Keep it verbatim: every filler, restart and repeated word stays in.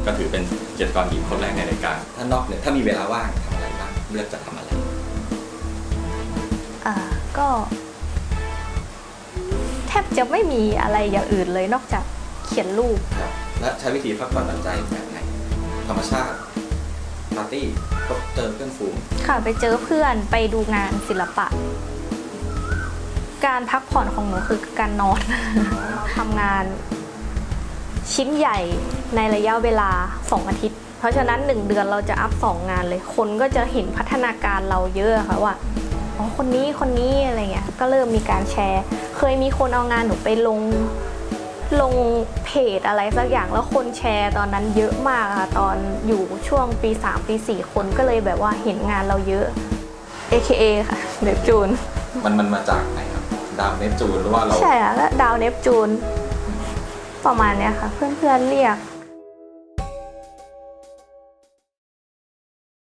ก็ถือเป็นเกียรติกรหญิงคนแรกในรายการถ้านอกเนี่ยถ้ามีเวลาว่างทำอะไรบ้างเลือกจะทำอะไรอ่าก็แทบจะไม่มีอะไรอย่างอื่นเลยนอกจากเขียนรูปครับและใช้วิธีพักผ่อนหย่อนใจแบบไหนธรรมชาติปาร์ตี้ก็เจอเพื่อนฝูงค่ะไปเจอเพื่อนไปดูงานศิลปะการพักผ่อนของหนูคือการนอนทำงานชิ้นใหญ่ในระยะเวลาสองอาทิตย์เพราะฉะนั้นหนึ่งเดือนเราจะอัพสองงานเลยคนก็จะเห็นพัฒนาการเราเยอะค่ะว่าอ๋อคนนี้คนนี้อะไรเงี้ยก็เริ่มมีการแชร์เคยมีคนเอางานหนูไปลงลงเพจอะไรสักอย่างแล้วคนแชร์ตอนนั้นเยอะมากค่ะตอนอยู่ช่วงปีสามปีสี่คนก็เลยแบบว่าเห็นงานเราเยอะ เอ เค เอ ค่ะเนปจูนมันมันมาจากไหนครับดาวเนปจูนหรือว่าเราใช่ค่ะแล้วดาวเนปจูนประมาณเนี้ยค่ะเพื่อนๆเรียก